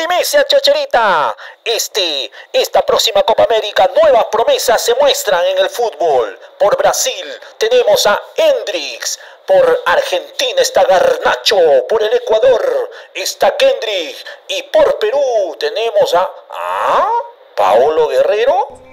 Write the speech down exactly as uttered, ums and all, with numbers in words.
Primicia Chacherita. Este, esta próxima Copa América, nuevas promesas se muestran en el fútbol. Por Brasil tenemos a Hendrix. Por Argentina está Garnacho. Por el Ecuador está Kendrick. Y por Perú tenemos a... ¿Ah? ¿Paolo Guerrero?